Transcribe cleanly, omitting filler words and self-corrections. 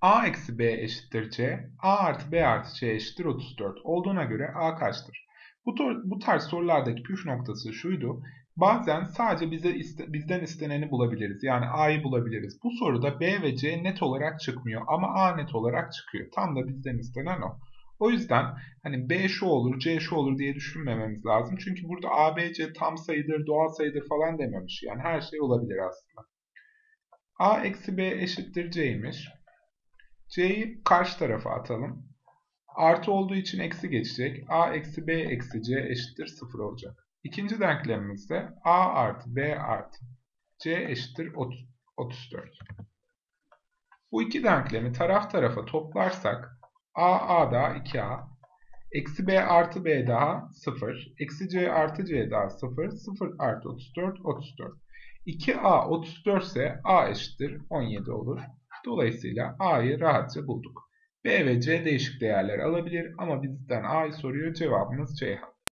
A eksi B eşittir C, A artı B artı C eşittir 34 olduğuna göre A kaçtır? Bu tarz sorulardaki püf noktası şuydu. Bazen sadece bizden isteneni bulabiliriz. Yani A'yı bulabiliriz. Bu soruda B ve C net olarak çıkmıyor ama A net olarak çıkıyor. Tam da bizden istenen o. O yüzden hani B şu olur, C şu olur diye düşünmememiz lazım. Çünkü burada A, B, C tam sayıdır, doğal sayıdır falan dememiş. Yani her şey olabilir aslında. A eksi B eşittir C'ymiş. C'yi karşı tarafa atalım. Artı olduğu için eksi geçecek. A eksi B eksi C eşittir 0 olacak. İkinci denklemimizde A artı B artı C eşittir 34. Bu iki denklemi taraf tarafa toplarsak A daha 2A, eksi B artı B daha 0, eksi C artı C daha 0, 0 artı 34, 34. 2A 34 ise A eşittir 17 olur. Dolayısıyla A'yı rahatça bulduk. B ve C değişik değerler alabilir ama bizden A'yı soruyor, cevabımız Ceyhan.